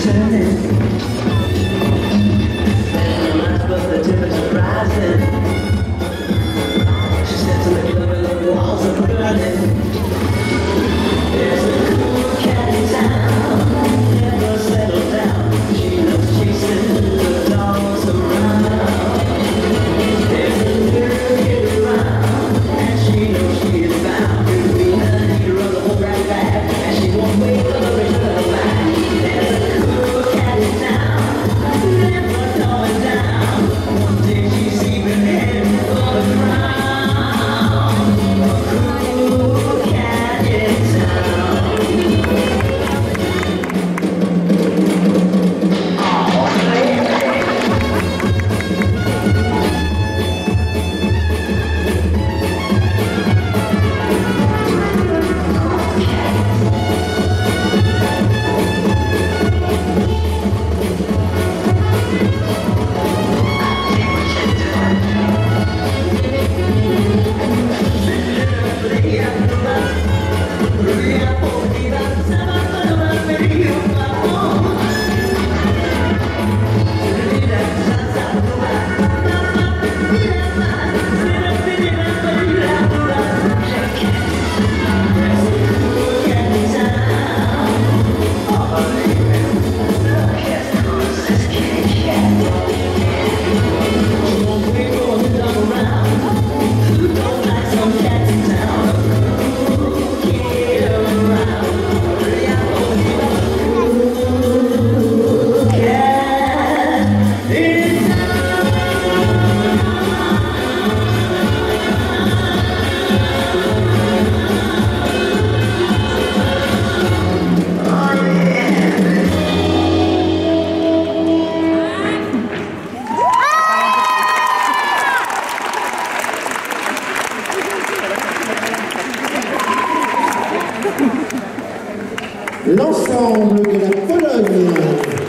turning, and the lights, but the temperature rising. She steps in the club and the walls are burning. There's a cool cat in town, never settled down. She loves chasing the dogs around. There's a girl here around, and she knows she is bound to be the leader of the whole rap bag, and she won't wait for the return back. There's a cool cat in town, never going down. One day she's even heading for the ground. A cool cat in town. Oh, baby. L'ensemble de la Pologne.